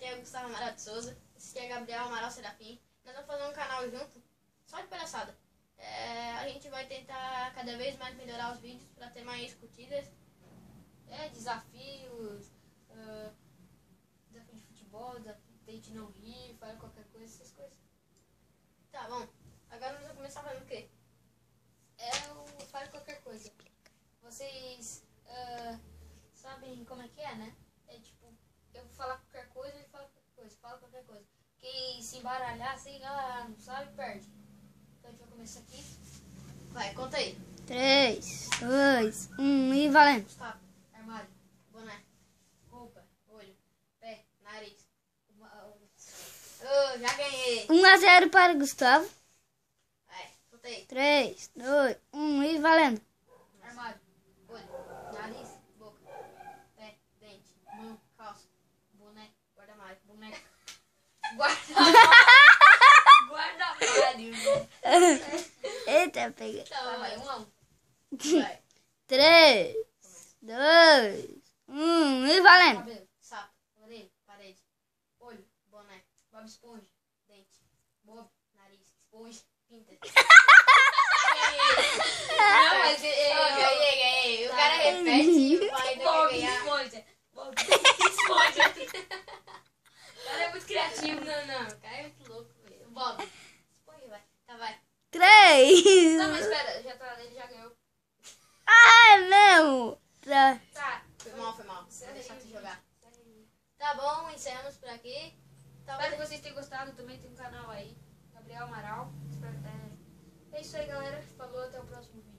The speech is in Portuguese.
aqui é o Gustavo Amaral de Souza. Esse aqui é Gabriel Amaral Serafim. Nós vamos fazer um canal junto, só de palhaçada. A gente vai tentar cada vez mais melhorar os vídeos para ter mais curtidas. Desafios, desafio de futebol, desafio de tente não rir, fale qualquer coisa, essas coisas. Tá bom, agora nós vamos começar falando o quê? O fale qualquer coisa. Vocês sabem como é que é, né? É tipo, eu vou falar qualquer coisa e fala qualquer coisa, fala qualquer coisa. Quem se embaralhar, sei lá, não sabe, perde. Então a gente vai começar aqui. Vai, conta aí. 3, 2, 1 e valendo. Gustavo, armário, boné, roupa, olho, pé, nariz. Já ganhei. 1-0 para Gustavo. Vai, conta aí. 3, 2, 1 e valendo. Armário, olho, nariz, boca, pé, dente, mão, calça, boné, guarda-armário, boneca, guarda-armário. Eita, pega. Tá, vai, 1 a 1. Vai. 3, 2, 1 e valendo. Cabelo, sapo, orelha, parede, olho, boné, Bob Esponja, dente, bob, nariz, esponja, pinta. Não, mas ganhei. O cara repete e o pai ainda quer ganhar. Bob Esponja. O cara é muito criativo. Não. O cara é muito louco. Bob Esponja, vai. Tá, vai. 3. Não, mas espera. Ele já ganhou. Ah, é mesmo? Tá. Tá. Foi mal. Vou deixar tu jogar. Tá bom, encerramos por aqui. Espero que vocês tenham gostado. Também tem um canal aí. Gabriel Amaral. É isso aí, galera. Falou, até o próximo vídeo.